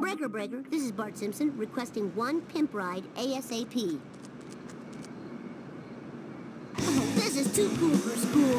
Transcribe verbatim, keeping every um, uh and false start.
Breaker, breaker, this is Bart Simpson requesting one pimp ride ASAP. Oh, this is too cool for school.